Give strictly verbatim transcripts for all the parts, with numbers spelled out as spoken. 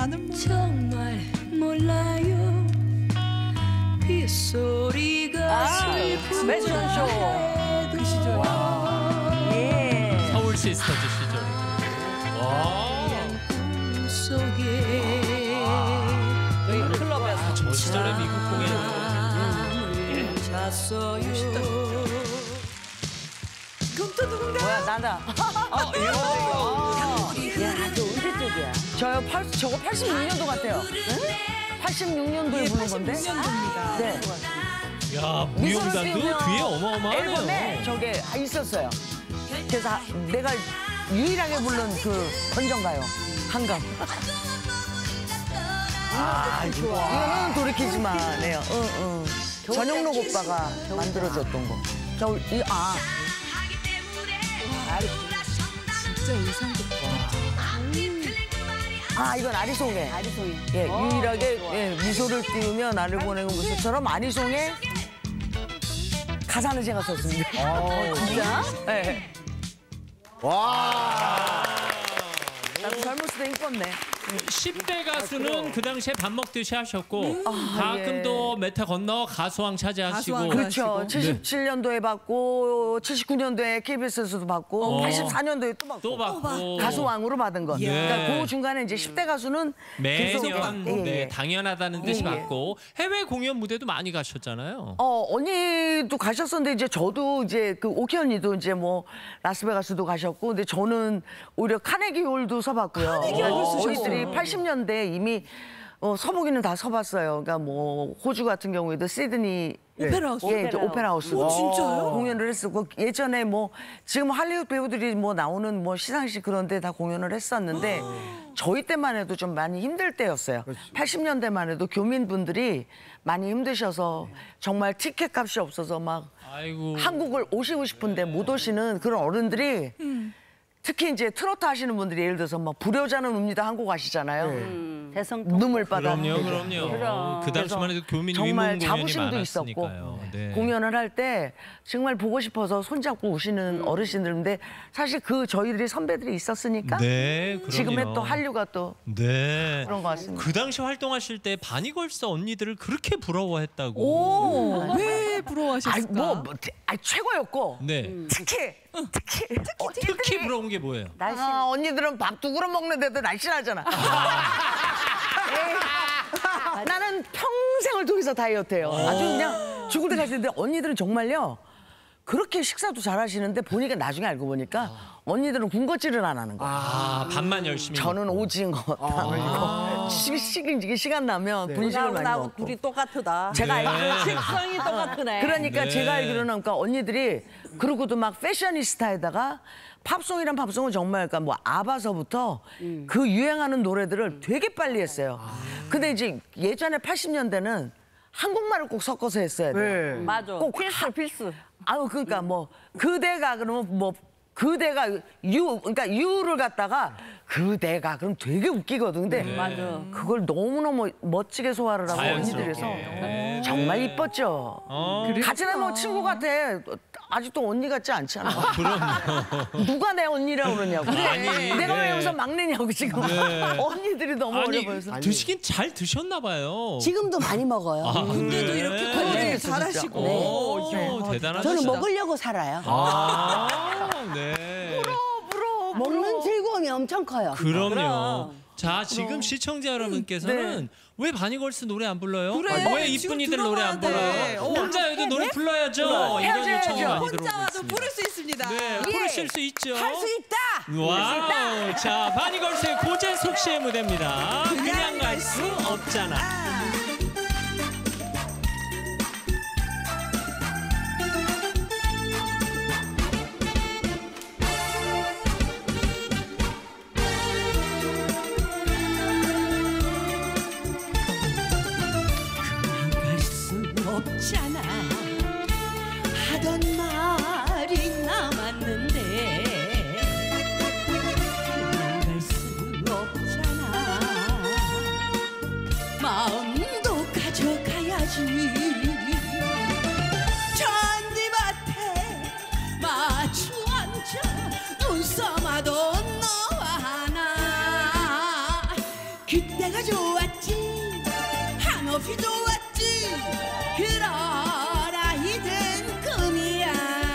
나는 정말 몰라요. 빗소리가 아, 매주쇼 그 시절. 예. 서울 시스터즈 시절이죠. 와. 속에 여기 클럽에서. 저 시절에 미국 공연. 잤어요. 그럼 또 누군가? 뭐야 나다. 어 이거. 야, 저 언제 쪽이야? 저요 팔 저거 팔십육 년도 같아요. 응? 팔십육 년도에 부른 건데. 팔십육 년도입니다. 네. 야, 무용단도 뒤에 어마어마하네요. 앨범에 저게 있었어요. 그래서 내가 유일하게 부른 그 건전가요. 한강. 아, 이거는 돌이키지 마네요. 응, 응. 전영록 오빠가 만들어줬던 거. 저, 이, 아. 진짜 의상도 아, 이건 아리송해. 아리송해. 예, 유일하게 예, 미소를 띄우며 나를 보내고 무수처럼 아리송해 가사는 제가 썼습니다. 어, 진짜? 네. 와. 나도 젊었을 때 이뻤네. 십 대 가수는 그 당시에 밥 먹듯이 하셨고 가끔 예. 또 메타 건너 가수왕 차지하시고 가수왕. 그렇죠. 칠십칠 년도에 받고 칠십구 년도에 케이비에스에서도 받고 어. 팔십사 년도에 또 받고 또 받고 가수왕으로 받은 건. 예. 그러니까 그 중간에 이제 십 대 가수는 계속 매년 받고. 예, 네, 예. 당연하다는 듯이 예, 예. 받고 해외 공연 무대도 많이 가셨잖아요. 어, 언니도 가셨었는데 이제 저도 이제 그 오키 언니도 이제 뭐 라스베가스도 가셨고 근데 저는 오히려 카네기 홀도 서봤고요. 카네기 홀 쓰셨어요. 저희들이 팔십 년대에 이미 어, 서보기는 다 서봤어요. 그러니까 뭐 호주 같은 경우에도 시드니 오페라 하우스. 예, 이제 오페라 하우스 오, 진짜요? 공연을 했었고 예전에 뭐 지금 할리우드 배우들이 뭐 나오는 뭐 시상식 그런데 다 공연을 했었는데 저희 때만 해도 좀 많이 힘들 때였어요. 팔십 년대만 해도 교민분들이 많이 힘드셔서 정말 티켓 값이 없어서 막 아이고. 한국을 오시고 싶은데 못 오시는 그런 어른들이 특히 이제 트로트 하시는 분들이 예를 들어서 막 불효자는 웁니다 한국 가시잖아요. 대성 눈물바다. 그럼요, 그럼요. 그럼. 그 당시만 해도 교민 정말 위문 공연이 자부심도 있었고 많았으니까요. 네. 공연을 할 때 정말 보고 싶어서 손잡고 오시는 어르신들인데 사실 그 저희들이 선배들이 있었으니까 네, 그럼요. 지금의 또 한류가 또 네. 그런 것 같습니다. 그 당시 활동하실 때 바니걸스 언니들을 그렇게 부러워했다고. 오, 왜 아이 부러워하셨을까? 뭐, 뭐 아이 최고였고 네. 특히 특히 어, 특히 부러운 게 뭐예요? 아, 언니들은 밥 두 그릇 먹는데도 날씬하잖아. 에이, 나는 평생을 둘이서 다이어트해요. 아주 그냥 죽을 때까지 했는데 언니들은 정말요. 그렇게 식사도 잘하시는데 보니까 나중에 알고 보니까 언니들은 군것질을 안 하는 거예요. 아, 밥만 열심히. 저는 먹고. 오징어, 당, 시, 시, 시간 나면 분식을 많이 나하고 먹고. 둘이 똑같다. 제가 알기로는 식성이 똑같으네. 그러니까 네. 제가 알기로는 그러니까 언니들이 그러고도 막 패셔니스타에다가 팝송이란 팝송은 정말 그러니까 뭐 아바서부터 음. 그 유행하는 노래들을 되게 빨리 했어요. 아. 근데 이제 예전에 팔십 년대는 한국말을 꼭 섞어서 했어야 돼요. 맞아. 꼭 필수 필수. 아유 그러니까 뭐 그대가 그러면 뭐 그대가 유 그러니까 유를 갖다가 그대가 그럼 되게 웃기거든. 근데 맞아. 그걸 너무너무 멋지게 소화를 하고 자연스럽게. 언니들에서 네. 정말 이뻤죠. 어, 같이 나면 친구 같아. 아직도 언니 같지 않잖아. 그럼요. 누가 내 언니라고 그러냐고. 아니, 내가 네. 왜 여기서 막내냐고 지금. 네. 언니들이 너무 어려 아니, 보여서. 드시긴 잘 드셨나 봐요. 지금도 많이 먹어요. 아, 근데도 그래? 이렇게 네, 관리를 진짜. 잘하시고. 네. 오, 네. 대단하시다. 저는 먹으려고 살아요. 아, 네. 부러워. 먹는 즐거움이 엄청 커요. 그럼요. 그럼. 자, 지금 시청자 여러분께서는 왜 바니걸스 노래 안 불러요? 그래, 아, 왜 지금 이쁜이들 노래 안 들어봐야 돼. 불러요? 어. 혼자여도 노래 불러야죠. 이런 해야죠, 요청이 해야죠. 많이 들어오고 혼자와도 있습니다. 부를 수 있습니다. 네, 부르실 수 있죠. 할 수 있다. 와우. 자, 바니걸스의 고재석 씨의 무대입니다. 그냥 갈 수 없잖아. 갈 수 없잖아 하던 말이 남았는데 그냥 갈 수 없잖아 마음도 한없이 좋았지 그러나 이젠 금이야.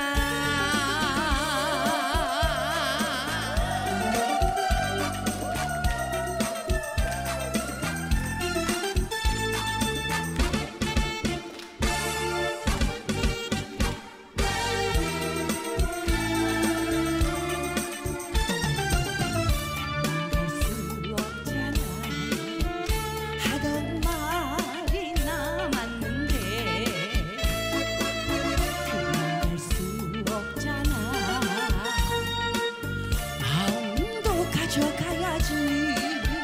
하던 말이 남았는데 그만 수 없잖아. 마음도 가져가야지.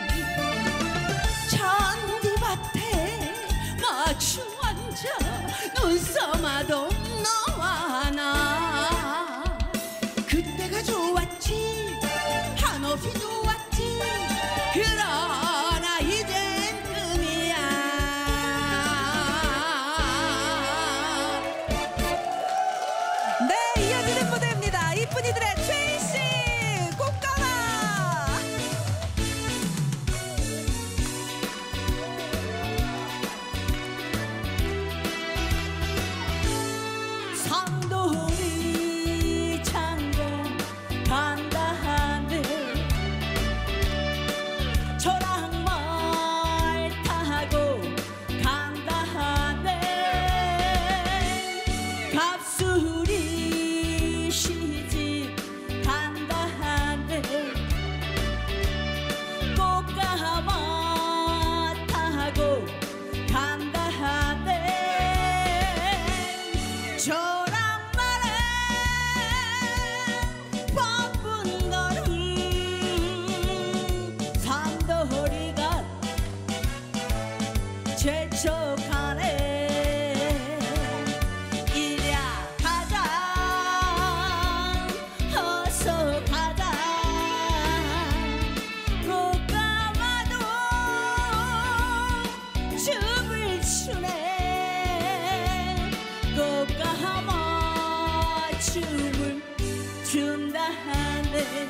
잔디밭에 마주 앉아 눈싸마도 너와 나. 그때가 좋았지 한없이 좋았지 그러나 이젠 금이야. 네, 이어지는 무대입니다. 이쁜이들의 최인 씨, 꽃가마. 산돌이 창고 간다 하네. 저랑 말 타고 간다 하네. 갑수리 시집 간다 하네. 꽃가마 타고 간다 하네. 저랑 말해 바쁜 걸음 산더리가 재촉하네. 이랴 가자 어서 가자. 꽃가마도 춤을 추네. 꽃가마 춤을 춘다 하네.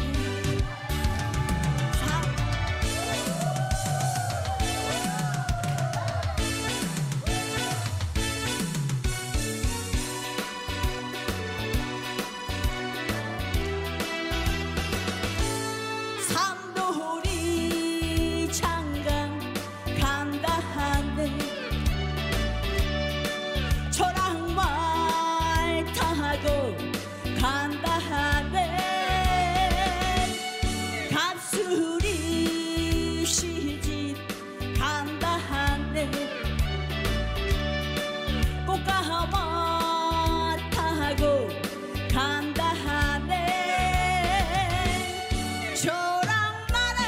삼도리 장강 간다 하네. 저랑 말 타고 간다 하네. 갑수리 시집 간다 하네. 꽃가마 타고 간다 하네. 저랑 말해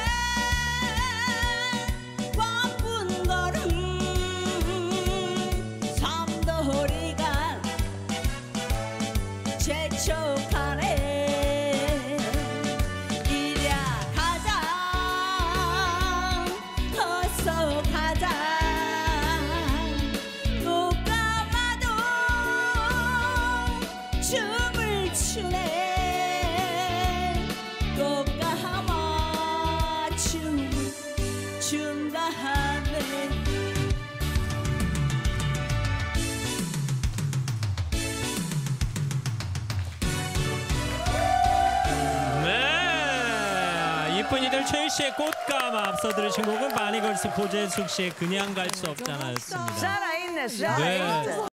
바쁜 걸음 삼도리가 재촉하네. 이랴 가자 어서 가자. 꽃가마도 춤을 추네. 꽃가마 춤을 춘다 하네. 네, 이쁜이들 최인 씨의 꽃가마, 앞서 들으신 곡은 바니걸스 고재숙 씨의 그냥 갈 수 없잖아였습니다. 살아있네, 살아있네. 네.